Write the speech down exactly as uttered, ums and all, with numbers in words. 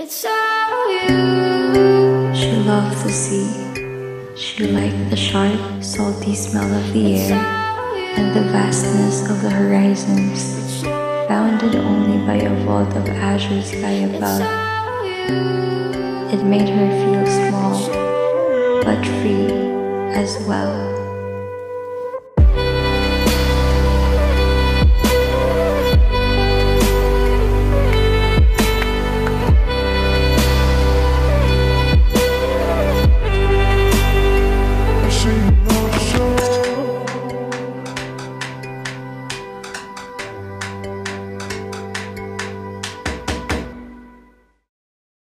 It's all you. She loved the sea. She liked the sharp, salty smell of the air and the vastness of the horizons, bounded only by a vault of azure sky above. It made her feel small, but free as well.